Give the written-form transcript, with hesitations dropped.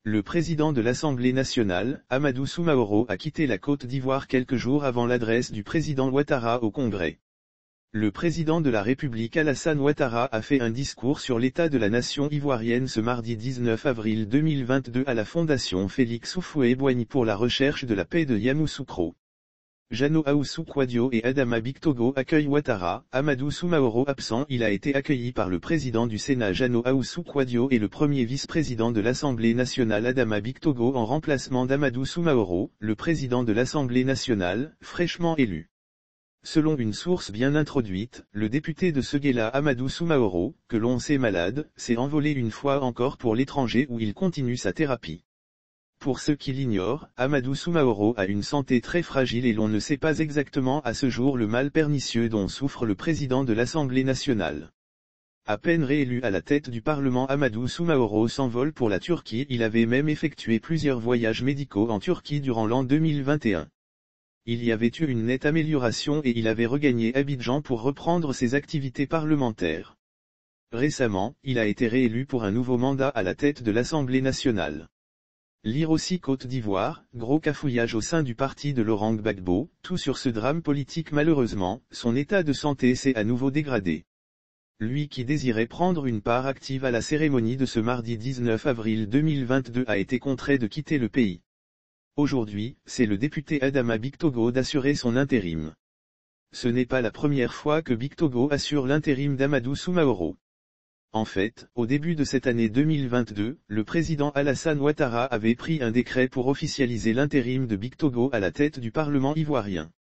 Le président de l'Assemblée nationale, Amadou Soumaoro, a quitté la Côte d'Ivoire quelques jours avant l'adresse du président Ouattara au Congrès. Le président de la République Alassane Ouattara a fait un discours sur l'état de la nation ivoirienne ce mardi 19 avril 2022 à la Fondation Félix Houphouët-Boigny pour la recherche de la paix de Yamoussoukro. Jeannot Ahoussou-Kouadio et Adama Bictogo accueillent Ouattara. Amadou Soumaoro absent. Il a été accueilli par le président du Sénat Jeannot Ahoussou-Kouadio et le premier vice-président de l'Assemblée nationale Adama Bictogo en remplacement d'Amadou Soumaoro, le président de l'Assemblée nationale, fraîchement élu. Selon une source bien introduite, le député de Séguéla Amadou Soumaoro, que l'on sait malade, s'est envolé une fois encore pour l'étranger où il continue sa thérapie. Pour ceux qui l'ignorent, Amadou Soumaoro a une santé très fragile et l'on ne sait pas exactement à ce jour le mal pernicieux dont souffre le président de l'Assemblée nationale. À peine réélu à la tête du Parlement, Amadou Soumaoro s'envole pour la Turquie. Il avait même effectué plusieurs voyages médicaux en Turquie durant l'an 2021. Il y avait eu une nette amélioration et il avait regagné Abidjan pour reprendre ses activités parlementaires. Récemment, il a été réélu pour un nouveau mandat à la tête de l'Assemblée nationale. Lire aussi Côte d'Ivoire, gros cafouillage au sein du parti de Laurent Gbagbo, tout sur ce drame politique. Malheureusement, son état de santé s'est à nouveau dégradé. Lui qui désirait prendre une part active à la cérémonie de ce mardi 19 avril 2022 a été contraint de quitter le pays. Aujourd'hui, c'est le député Adama Bictogo d'assurer son intérim. Ce n'est pas la première fois que Bictogo assure l'intérim d'Amadou Soumaoro. En fait, au début de cette année 2022, le président Alassane Ouattara avait pris un décret pour officialiser l'intérim de Bictogo à la tête du Parlement ivoirien.